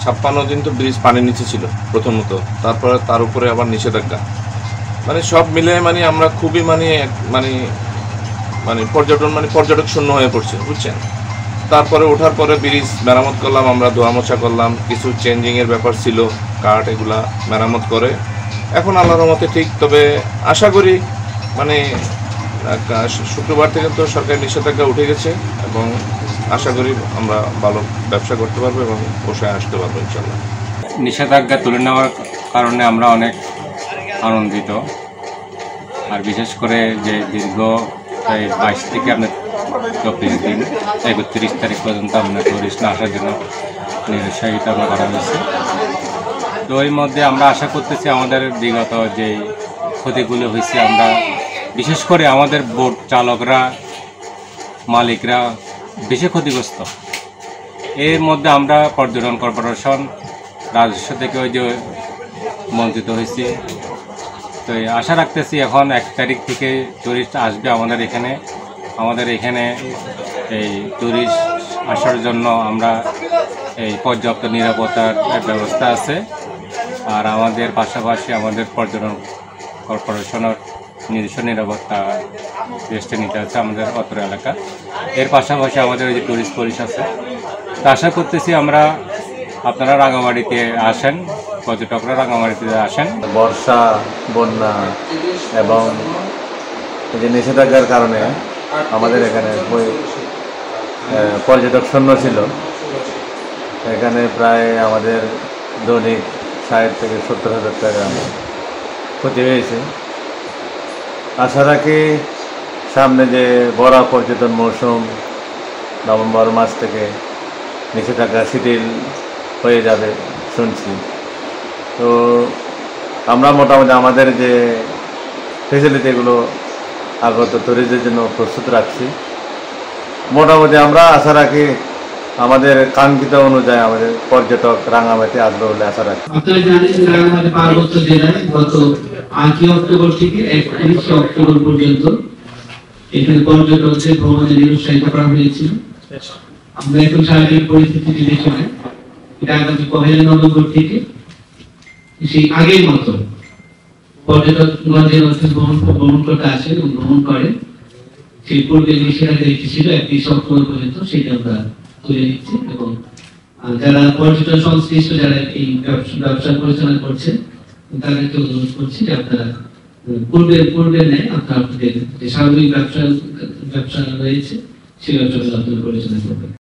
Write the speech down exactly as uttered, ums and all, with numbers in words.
ছাপ্পান্ন দিন তো ব্রিজ পানির নিচে ছিল প্রথমত, তারপরে তার উপরে আবার নিষেধাজ্ঞা, মানে সব মিলে মানে আমরা খুবই মানে মানে মানে পর্যটন মানে পর্যটক শূন্য হয়ে পড়ছে, বুঝছেন। তারপরে ওঠার পরে ব্রিজ মেরামত করলাম, আমরা ধোয়া মোছা করলাম, কিছু চেঞ্জিংয়ের ব্যাপার ছিল, কাঠ এগুলা মেরামত করে এখন আল্লাহর রহমতে ঠিক। তবে আশা করি মানে শুক্রবার থেকে তো সরকারি নিষেধাজ্ঞা উঠে গেছে এবং আশা করি আমরা ভালো ব্যবসা করতে পারবো এবং পোষায় আসতে পারবো ইনশাল্লাহ। নিষেধাজ্ঞা তুলে নেওয়ার কারণে আমরা অনেক আনন্দিত, আর বিশেষ করে যে দীর্ঘ প্রায় বাইশ থেকে আপনার চব্বিশ দিন একত্রিশ তারিখ পর্যন্ত আমরা টুরিস্ট না আসার জন্য নিরুৎসাহিত আমরা করা হয়েছে। তো এর মধ্যে আমরা আশা করতেছি আমাদের বিগত যে ক্ষতিগুলো হয়েছে, আমরা বিশেষ করে আমাদের বোট চালকরা মালিকরা বেশি ক্ষতিগ্রস্ত। এর মধ্যে আমরা পর্যটন কর্পোরেশন রাজস্ব থেকে ওই যে বঞ্চিত হয়েছি। তো আশা রাখতেছি এখন এক তারিখ থেকে টুরিস্ট আসবে আমাদের এখানে। আমাদের এখানে এই টুরিস্ট আসার জন্য আমরা এই পর্যাপ্ত নিরাপত্তার ব্যবস্থা আছে, আর আমাদের পাশাপাশি আমাদের পর্যটন কর্পোরেশনের নিজস্ব নিরাপত্তা চেষ্টা নিতে আছে আমাদের অত্র এলাকা। এর পাশাপাশি আমাদের ওই যে টুরিস্ট পুলিশ আছে। তো আশা করতেছি আমরা আপনারা রাঙামাটিতে আসেন, পর্যটকরা রাঙামাটিতে আসেন। বর্ষা, বন্যা এবং এই যে নিষেধাজ্ঞার কারণে আমাদের এখানে পর্যটক শূন্য ছিল। এখানে প্রায় আমাদের দৈনিক ষাট থেকে সত্তর হাজার টাকা ক্ষতি হয়েছে। আশা রাখি সামনে যে বড় পর্যটন মৌসুম নভেম্বর মাস থেকে নিষেধাজ্ঞা শিথিল হয়ে যাবে শুনছি। তো আমরা মোটামুটি আমাদের যে ফেসিলিটিগুলো আগত ট্যুরিস্টদের জন্য প্রস্তুত রাখছি। মোটামুটি আমরা আশা রাখি আমাদের কাঙ্ক্ষিত অনুযায়ী আমাদের পর্যটক রাঙামাটি আসবে বলে আশা রাখি। আপনারা জানেন রাঙামাটি পার্বত্য জেলায় গত আটই অক্টোবর থেকে একত্রিশে অক্টোবর পর্যন্ত এখানে পর্যটকদের ভ্রমণে নিরুৎসাহিত করা হয়েছিল। আমরা এখন সার্বিক পরিস্থিতি বিবেচনা এটা আগামী পহেলা নভেম্বর থেকে সেই আগের মতো পর্যটকগণের মধ্যে ভ্রমণ ভ্রমণ করতে আসে এবং ভ্রমণ করে। সেই পূর্বে নিষেধাজ্ঞা ছিল একত্রিশে অক্টোবর পর্যন্ত, সেটা আমরা তুলে নিচ্ছি এবং যারা পর্যটন সংশ্লিষ্ট যারা এই ব্যবসা পরিচালনা করছে তাদেরকে অনুরোধ করছি যে আপনারা পূর্বের পূর্বের নেয় আপনারা আপনাদের যে স্বাভাবিক ব্যবসা ব্যবসা রয়েছে সেই ব্যবসাগুলো আপনারা পরিচালনা করবেন।